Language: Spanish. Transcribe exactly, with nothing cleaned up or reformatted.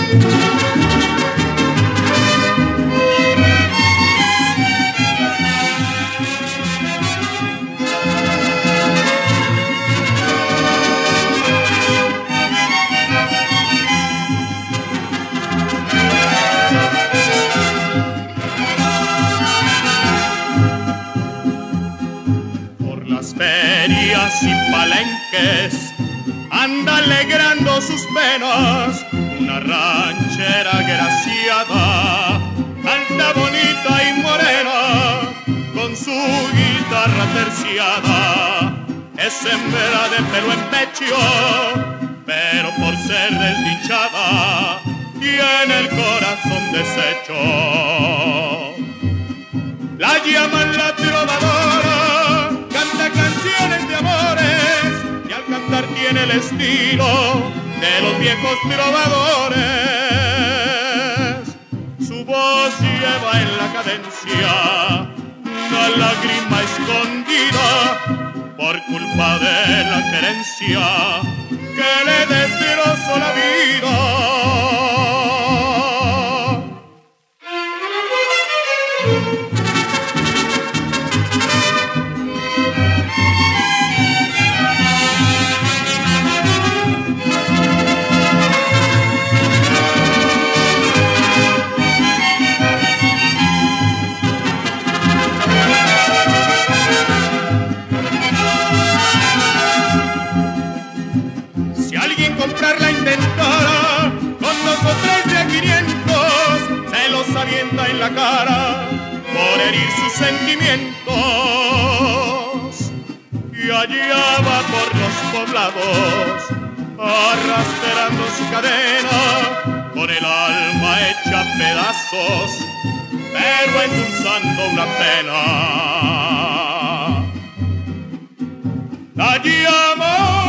Ferias y palenques anda alegrando sus penas una ranchera agraciada, alta, bonita y morena, con su guitarra terciada. Es hembra de pelo en pecho, pero por ser desdichada tiene el corazón deshecho. La llaman la trovadora, canta canciones de amores y al cantar tiene el estilo de los viejos trovadores. Su voz lleva en la cadencia una lágrima escondida por culpa de la querencia que le destrozó la vida. Comprarla intentara con dos o tres de quinientos, se los avienta en la cara por herir sus sentimientos. Y allá va por los poblados arrastrando su cadena, con el alma hecha pedazos, pero endulzando una pena. La llama